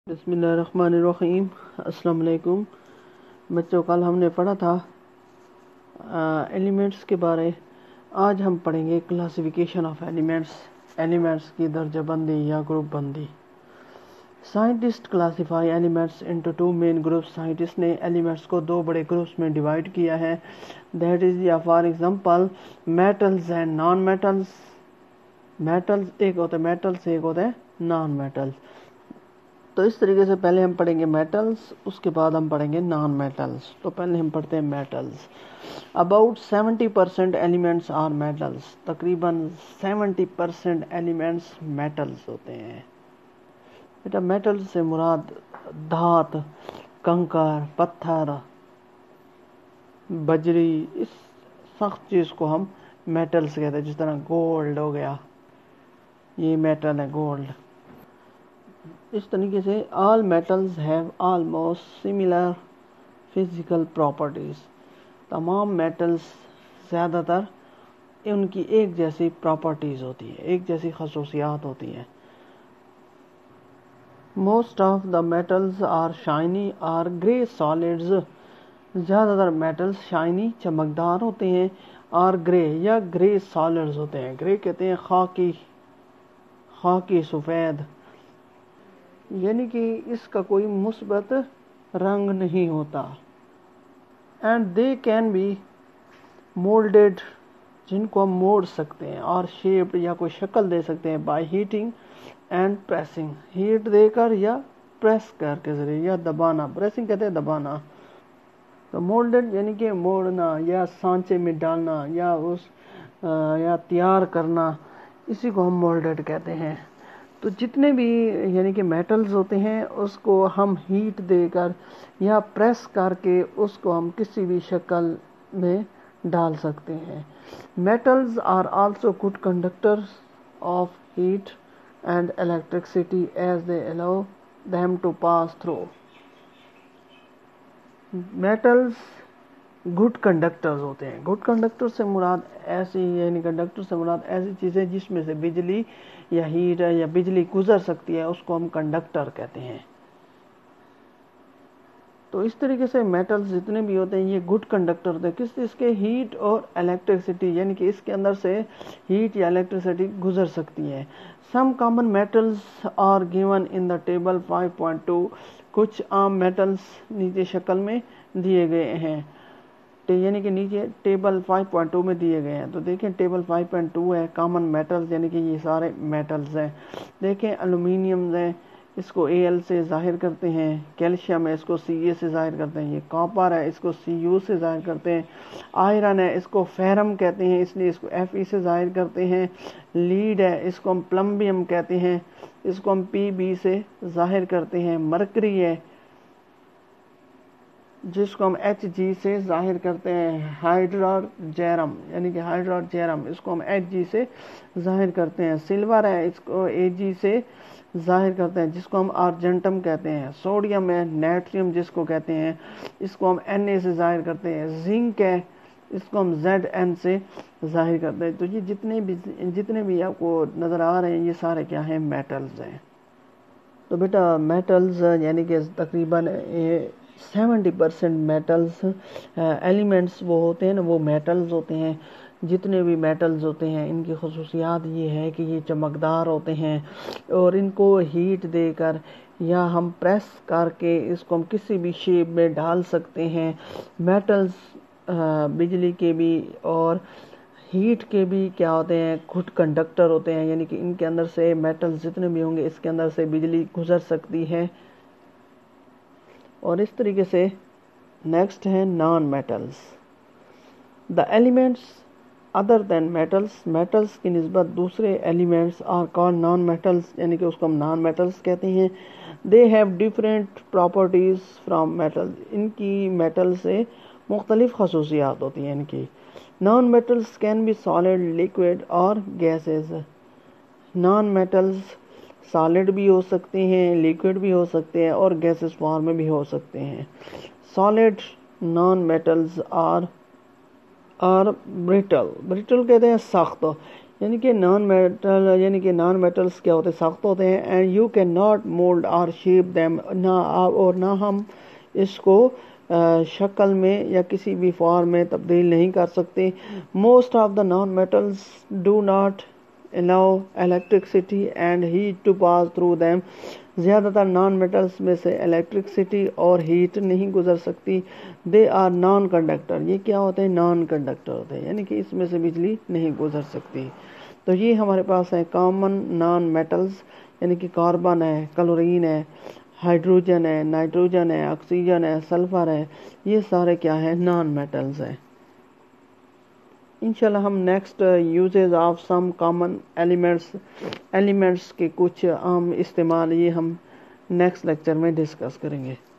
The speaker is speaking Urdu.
بسم اللہ الرحمن الرحیم۔ السلام علیکم بچوں، کل ہم نے پڑھا تھا ایلیمنٹس کے بارے۔ آج ہم پڑھیں گے کلاسیفیکیشن آف ایلیمنٹس کی درجہ بندی یا گروپ بندی۔ Scientist classify elements into two main groups. Scientist نے ایلیمنٹس کو دو بڑے گروپس میں ڈیوائڈ کیا ہے، دیٹ از یا for example metals and non metals. Metals ایک ہوتا ہے میٹلز، ایک ہوتا ہے نان میٹلز۔ تو اس طریقے سے پہلے ہم پڑھیں گے میٹلز، اس کے بعد ہم پڑھیں گے نان میٹلز۔ تو پہلے ہم پڑھتے ہیں metals. About 70% elements are metals. تقریباً 70% ایلیمنٹس میٹلز ہوتے ہیں۔ بیٹا میٹلز سے مراد دھات، کنکر، پتھر، بجری، اس سخت چیز کو ہم میٹلز کہتے ہیں، جس طرح گولڈ ہو گیا، یہ میٹل ہے گولڈ۔ اس طریقے سے all metals have almost similar physical properties۔ تمام میٹلز زیادہ تر ان کی ایک جیسی پراپرٹیز ہوتی ہے، ایک جیسی خصوصیات ہوتی ہیں۔ Most of the metals are shiny or grey solids۔ زیادہ تر میٹلز شائنی چمکدار ہوتے ہیں، اور گرے یا گرے سالڈز ہوتے ہیں۔ گرے کہتے ہیں خاکی سفید، یعنی کہ اس کا کوئی مثبت رنگ نہیں ہوتا۔ And they can be moulded, جن کو ہم موڑ سکتے ہیں، اور شیپڈ یا کوئی شکل دے سکتے ہیں، by heating and pressing, heat دے کر یا پریس کر کے ذریعے، یا دبانا۔ پریسنگ کہتے ہیں دبانا۔ تو مولڈیڈ یعنی کہ موڑنا یا سانچے میں ڈالنا یا تیار کرنا، اسی کو ہم مولڈیڈ کہتے ہیں۔ تو جتنے بھی یعنی کہ میٹلز ہوتے ہیں، اس کو ہم ہیٹ دے کر یا پریس کر کے اس کو ہم کسی بھی شکل میں ڈال سکتے ہیں۔ Metals are also good conductors of heat and electricity as they allow them to pass through۔ Metals good conductors ہوتے ہیں۔ گڈ کنڈکٹر سے مراد ایسی چیزیں جس میں سے بجلی یا ہیٹ یا بجلی گزر سکتی ہے، اس کو ہم کنڈکٹر کہتے ہیں۔ تو اس طریقے سے میٹلز جتنے بھی ہوتے ہیں یہ گڈ کنڈکٹر ہوتے ہیں۔ کس چیز کے؟ ہیٹ اور الیکٹرسٹی، یعنی کہ اس کے اندر سے ہیٹ یا الیکٹرسٹی گزر سکتی ہے۔ Some common metals are given in the table 5.2۔ کچھ عام میٹلز نیچے شکل میں دیے گئے ہیں، یعنی کہ نیچے ٹیبل 5.2 میں دیے گئے ہیں۔ تو دیکھیں ٹیبل 5.2 ہے، کامن میٹلز یعنی کہ یہ سارے میٹلز ہیں۔ دیکھیں الومینیم ہے، اس کو Al سے ظاہر کرتے ہیں، کیلشیم ہے، اس کو Ca سے ظاہر کرتے ہیں، یہ کاپر ہے، اس کو Cu سے ظاہر کرتے ہیں، آئرن ہے، اس کو فیرم کہتے ہیں، اس لیے اس کو Fe سے ظاہر کرتے ہیں، لیڈ ہے، اس کو ہم پلمبیم کہتے ہیں، اس کو ہم Pb سے ظاہر کرتے ہیں، مرکری ہے جس کو ہم Hg سے ظاہر کرتے ہیں، ہائیڈروجیرم یعنی کہ ہائیڈروجیرم، اس کو ہم Hg سے ظاہر کرتے ہیں، سلور ہے، اس کو Ag سے ظاہر کرتے ہیں، جس کو ہم آرجنٹم کہتے ہیں، سوڈیم ہے، نیٹریم جس کو کہتے ہیں، اس کو ہم Na سے ظاہر کرتے ہیں، زنک ہے، اس کو ہم Zn سے ظاہر کرتے ہیں۔ تو یہ جتنے بھی آپ کو نظر آ رہے ہیں یہ سارے کیا ہیں؟ میٹلز ہیں۔ تو بیٹا میٹلز یعنی کہ تقریباً 70% میٹلز ایلیمنٹس وہ ہوتے ہیں نا، وہ میٹلز ہوتے ہیں۔ جتنے بھی میٹلز ہوتے ہیں ان کی خصوصیات یہ ہے کہ یہ چمکدار ہوتے ہیں، اور ان کو ہیٹ دے کر یا ہم پریس کر کے اس کو ہم کسی بھی شیپ میں ڈال سکتے ہیں۔ میٹلز بجلی کے بھی اور ہیٹ کے بھی کیا ہوتے ہیں؟ گڈ کنڈکٹر ہوتے ہیں، یعنی کہ ان کے اندر سے میٹلز جتنے بھی ہوں گے اس کے اندر سے بجلی گزر سکتی ہے۔ اور اس طریقے سے نیکسٹ ہے non metals. The elements other than metals, metals کی نسبت دوسرے elements are called non metals, یعنی کہ اس کو ہم نان میٹلز کہتے ہیں۔ They have different properties from metals, ان کی میٹل سے مختلف خصوصیات ہوتی ہیں ان کی۔ Non metals can be solid, liquid اور گیسز۔ نان میٹلز سالڈ بھی ہو سکتے ہیں، لیکوڈ بھی ہو سکتے ہیں، اور گیسز فارم میں بھی ہو سکتے ہیں۔ Solid non metals are brittle, brittle کہتے ہیں سخت، یعنی کہ نان میٹلس کیا ہوتے ہیں؟ سخت ہوتے ہیں. And you can not mould اور شیپ دیم، نہ ہم اس کو شکل میں یا کسی بھی فارم میں تبدیل نہیں کر سکتے. Most of the non metals do not allow electricity and heat to pass through them. زیادہ تر نان میٹلس میں سے الیکٹرکسٹی اور ہیٹ نہیں گزر سکتی. They are non conductor. یہ کیا ہوتے ہیں؟ نان کنڈکٹر ہوتے ہیں، یعنی کہ اس میں سے بجلی نہیں گزر سکتی. تو یہ ہمارے پاس ہے کامن نان میٹلز، یعنی کہ کاربن ہے، کلورین ہے، ہائیڈروجن ہے، نائٹروجن ہے، آکسیجن ہے، سلفر ہے. یہ سارے کیا ہیں؟ نان میٹلز ہیں. انشاءاللہ ہم next uses of some common elements کے کچھ عام استعمال یہ ہم نیکسٹ لیکچر میں ڈسکس کریں گے.